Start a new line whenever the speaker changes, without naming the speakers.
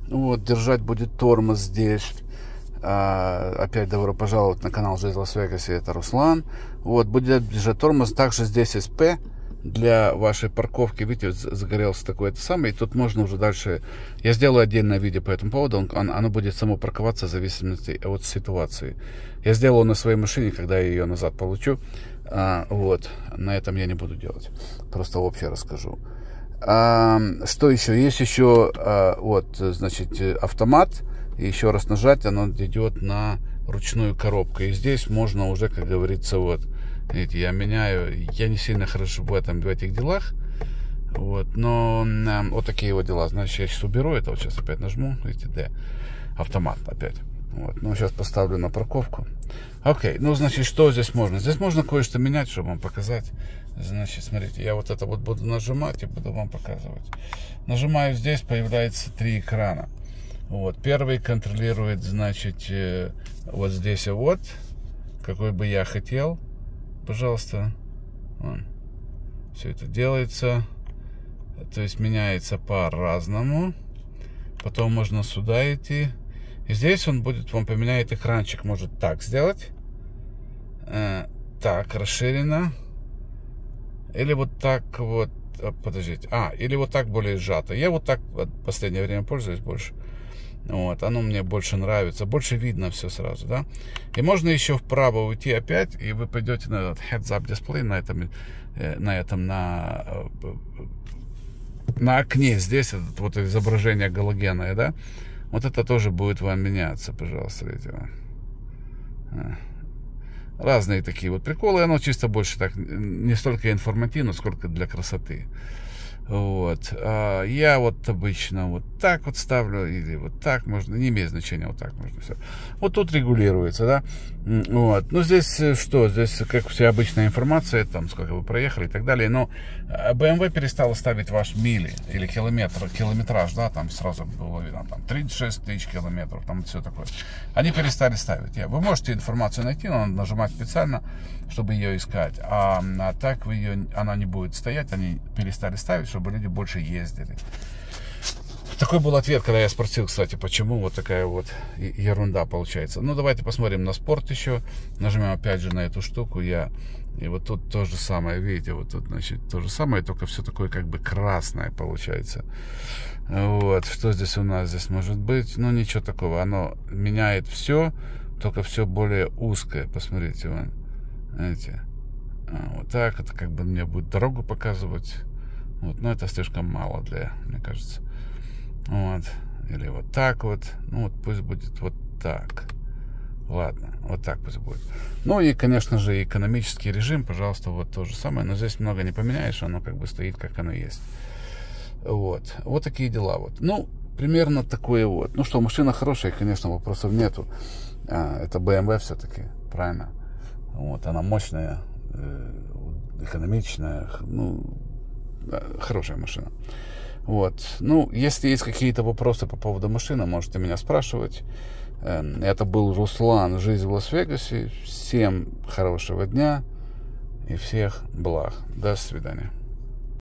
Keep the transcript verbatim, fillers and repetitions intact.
Вот, держать будет тормоз здесь. А, опять добро пожаловать на канал Жизнь в Лас-Вегасе, это Руслан. Вот, будет держать тормоз. Также здесь эс пэ для вашей парковки. Видите, загорелся такой это самый. И тут можно уже дальше... Я сделаю отдельное видео по этому поводу. Он, оно будет само парковаться в зависимости от ситуации. Я сделаю на своей машине, когда я ее назад получу. А, вот, на этом я не буду делать. Просто общее расскажу. А, что еще? Есть еще, а, вот, значит, автомат. И еще раз нажать, оно идет на ручную коробку. И здесь можно уже, как говорится, вот, видите, я меняю. Я не сильно хорошо в этом, в этих делах. Вот, но а, вот такие вот дела. Значит, я сейчас уберу это. Вот сейчас опять нажму. Видите, D. Автомат опять. Вот, ну, сейчас поставлю на парковку. Окей, ну, значит, что здесь можно? Здесь можно кое-что менять, чтобы вам показать. Значит, смотрите, я вот это вот буду нажимать и буду вам показывать. Нажимаю здесь, появляется три экрана. Вот, первый контролирует, значит, э, вот здесь вот, какой бы я хотел, пожалуйста, вон, все это делается, то есть меняется по-разному, потом можно сюда идти, и здесь он будет, вам поменяет экранчик, может так сделать, э, так, расширено, или вот так вот, подождите, а, или вот так более сжато, я вот так в последнее время пользуюсь больше. Вот, оно мне больше нравится, больше видно все сразу, да. И можно еще вправо уйти опять, и вы пойдете на этот heads-up дисплей, на этом, на этом, на, на окне здесь, это вот изображение галогенное, да. Вот это тоже будет вам меняться, пожалуйста, видите. Разные такие вот приколы, оно чисто больше так, не столько информативно, сколько для красоты. Вот. А я вот обычно вот так вот ставлю, или вот так можно, не имеет значения, вот так можно все. Вот тут регулируется, да. Вот. Ну, здесь что? Здесь, как вся обычная информация, там, сколько вы проехали и так далее. Но бэ эм вэ перестала ставить ваш мили или километр, километраж, да, там сразу было видно, там, тридцать шесть тысяч километров, там, все такое. Они перестали ставить. Вы можете информацию найти, но надо нажимать специально, чтобы ее искать. А, а так вы ее, она не будет стоять, они перестали ставить, чтобы люди больше ездили. Такой был ответ, когда я спросил, кстати, почему вот такая вот ерунда получается. Ну, давайте посмотрим на спорт еще. Нажмем опять же на эту штуку. Я... И вот тут то же самое, видите, вот тут, значит, то же самое, только все такое как бы красное получается. Вот, что здесь у нас здесь может быть? Ну, ничего такого. Оно меняет все, только все более узкое. Посмотрите, вон. Знаете, вот так, это как бы мне будет дорогу показывать. Вот, но это слишком мало для, мне кажется. Вот, или вот так вот. Ну, вот пусть будет вот так. Ладно, вот так пусть будет. Ну и, конечно же, экономический режим, пожалуйста, вот то же самое. Но здесь много не поменяешь, оно как бы стоит, как оно есть. Вот, вот такие дела вот. Ну, примерно такое вот. Ну что, машина хорошая, конечно, вопросов нету. А, это бэ эм вэ все-таки, правильно? Вот, она мощная, экономичная, ну, хорошая машина. Вот. Ну, если есть какие-то вопросы по поводу машины, можете меня спрашивать. Это был Руслан, Жизнь в Лас-Вегасе. Всем хорошего дня и всех благ. До свидания.